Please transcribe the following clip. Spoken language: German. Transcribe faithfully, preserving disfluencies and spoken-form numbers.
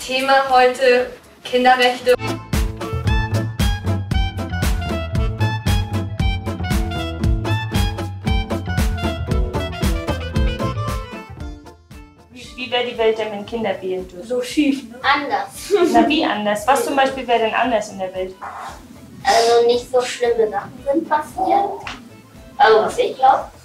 Thema heute Kinderrechte. Wie wäre die Welt denn, wenn Kinder wählen dürfen? So schief, ne? Anders. Na, wie anders? Was zum Beispiel wäre denn anders in der Welt? Also nicht so schlimme Sachen sind passiert. Also was ich glaube.